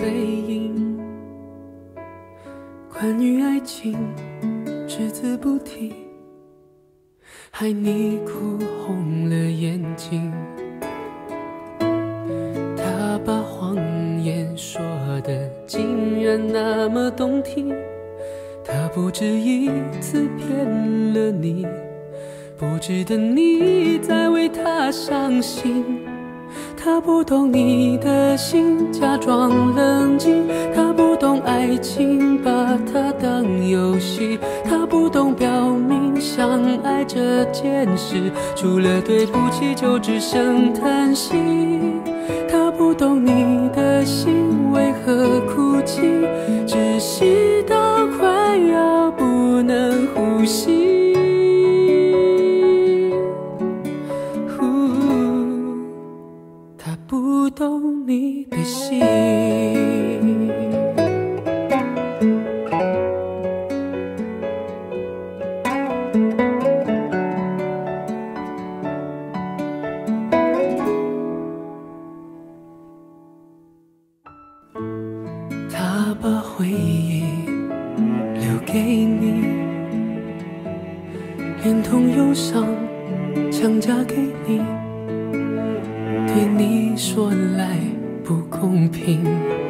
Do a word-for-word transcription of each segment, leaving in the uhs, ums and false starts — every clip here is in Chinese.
背影。关于爱情只字不提，害你哭红了眼睛。他把谎言说得竟然那么动听，他不止一次骗了你，不值得你再为他伤心。他不懂你的心，假装冷静。他不懂爱情，把它当游戏。他不懂表明相爱这件事，除了对不起就只剩叹息。他不懂你的心为何哭泣，窒息到快要不能呼吸。他不懂你的心。他把回忆留给你，连同忧伤强加给你，对你说来不公平。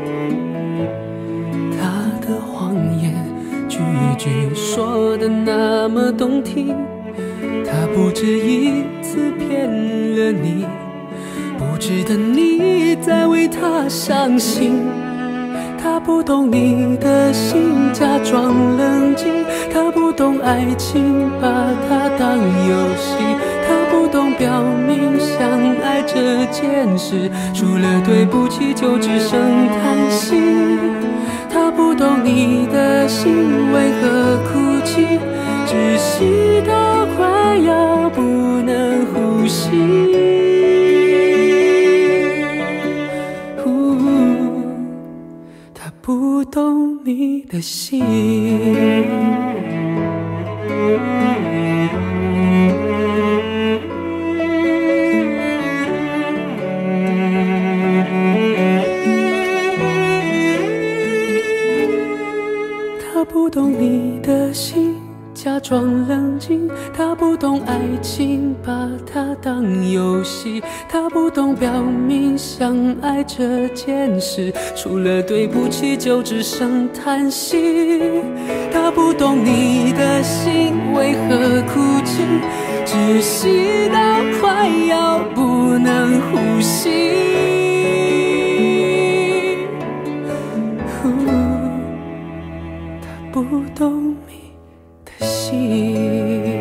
他的谎言句句说的那么动听，他不止一次骗了你，不值得你再为他伤心。他不懂你的心，假装冷静。他不懂爱情，把它当游戏。他不懂表明相爱这件事，除了对不起就只剩叹息。他不懂你的心为何哭泣，窒息到快要不能呼吸。不懂你的心。他不懂你的心，假装冷静。他不懂爱情，把它当游戏。他不懂表明相爱这件事，除了对不起就只剩叹息。他不懂你的心为何哭泣，窒息到快要不能呼吸。他不懂你的心。